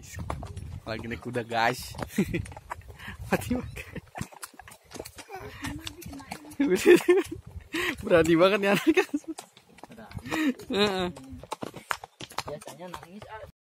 Lagi naik kuda guys. Mati makan. Berani banget nih anak kan. Biasanya nangis